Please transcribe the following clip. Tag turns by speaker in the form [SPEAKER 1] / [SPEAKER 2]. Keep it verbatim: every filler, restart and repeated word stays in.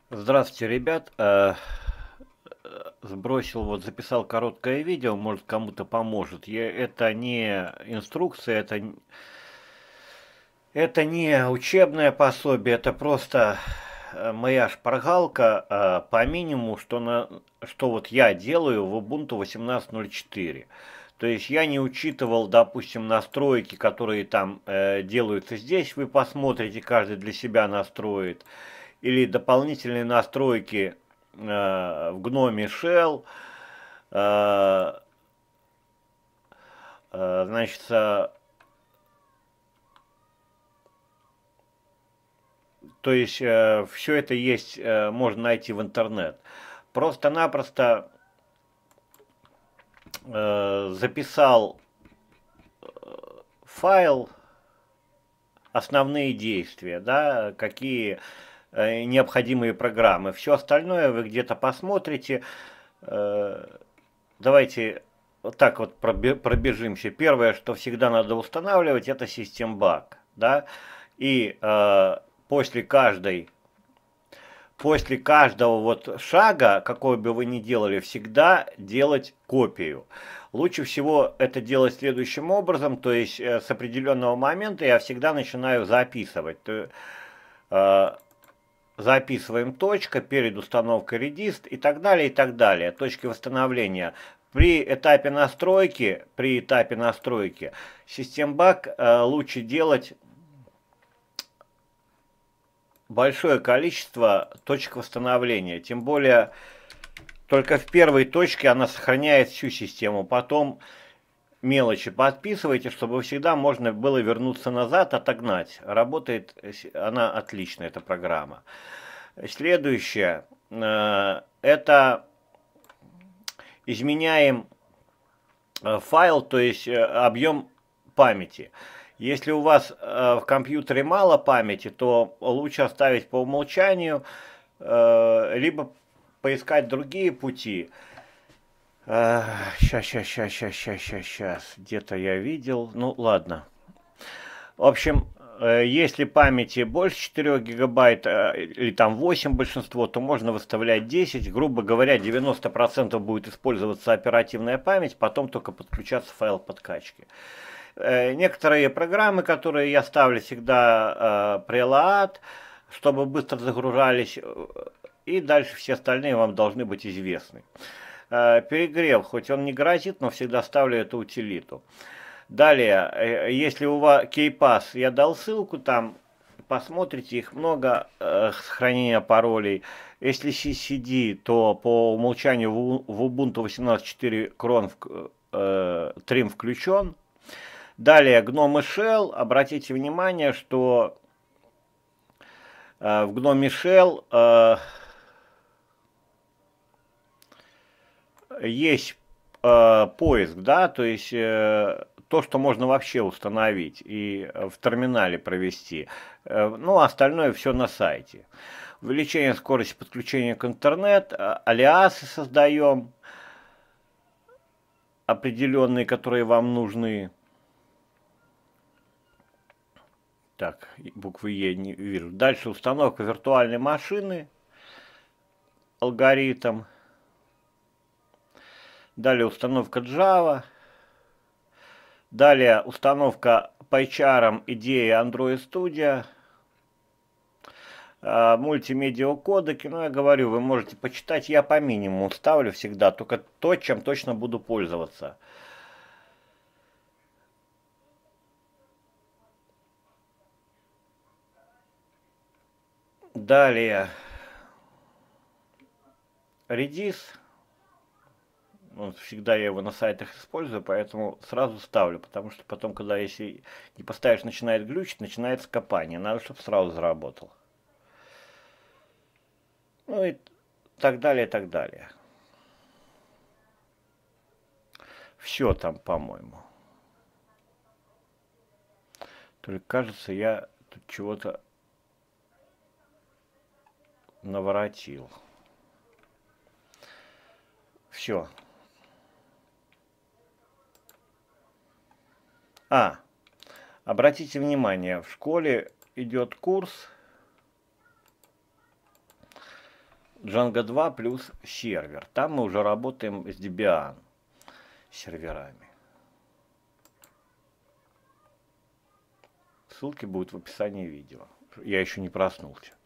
[SPEAKER 1] Здравствуйте, ребят. Э, э, Сбросил, вот записал короткое видео, может кому-то поможет. Я, это не инструкция, это, н- это не учебное пособие, это просто э, моя шпаргалка э, по минимуму, что, на, что вот я делаю в Ubuntu восемнадцать ноль четыре. То есть я не учитывал, допустим, настройки, которые там э, делаются здесь, вы посмотрите, каждый для себя настроит, или дополнительные настройки э, в Gnome Shell, э, э, значит, э, то есть э, все это есть, э, можно найти в интернет. Просто-напросто э, записал файл, основные действия, да, какие э, необходимые программы. Все остальное вы где-то посмотрите. Э, Давайте вот так вот пробежимся. Первое, что всегда надо устанавливать, это систембаг, да, и э, после каждой, после каждого вот шага, какой бы вы ни делали, всегда делать копию. Лучше всего это делать следующим образом, то есть э, с определенного момента я всегда начинаю записывать. То, э, записываем точка перед установкой редист и так далее, и так далее. Точки восстановления. При этапе настройки, при этапе настройки систембаг э, лучше делать большое количество точек восстановления. Тем более, только в первой точке она сохраняет всю систему. Потом мелочи подписывайте, чтобы всегда можно было вернуться назад, отогнать. Работает она отлично, эта программа. Следующее. Э, это изменяем э, файл, то есть э, объем памяти. Если у вас э, в компьютере мало памяти, то лучше оставить по умолчанию, э, либо поискать другие пути. Сейчас, сейчас, сейчас, сейчас, сейчас, сейчас, сейчас. Где-то я видел. Ну, ладно. В общем, э, если памяти больше четыре гигабайт э, или там восемь большинство, то можно выставлять десять. Грубо говоря, девяносто процентов будет использоваться оперативная память, потом только подключаться файл подкачки. Э, Некоторые программы, которые я ставлю всегда э, preload, чтобы быстро загружались, э, и дальше все остальные вам должны быть известны. Э, Перегрев, хоть он не грозит, но всегда ставлю эту утилиту. Далее, э, если у вас KeyPass, я дал ссылку там, посмотрите, их много, э, сохранения паролей. Если си си ди, то по умолчанию в, в Ubuntu восемнадцать четыре крон э, трим включен. Далее, Gnome Shell, обратите внимание, что э, в Gnome Shell э, есть э, поиск, да, то есть э, то, что можно вообще установить и в терминале провести. Э, ну, остальное все на сайте. Увеличение скорости подключения к интернету, э, алиасы создаем, определенные, которые вам нужны. Так, буквы Е не вижу. Дальше установка виртуальной машины, алгоритм. Далее установка Java. Далее установка PyCharm идеи Android Studio. Мультимедиа кодеки, ну я говорю, вы можете почитать, я по минимуму ставлю всегда, только то, чем точно буду пользоваться. Далее, Redis, ну, всегда я его на сайтах использую, поэтому сразу ставлю, потому что потом, когда если не поставишь, начинает глючить, начинается копание, надо, чтобы сразу заработал. Ну и так далее, так далее. Все там, по-моему. Только кажется, я тут чего-то наворотил. Все. А, обратите внимание, в школе идет курс Django два плюс сервер. Там мы уже работаем с Debian серверами. Ссылки будут в описании видео. Я еще не проснулся.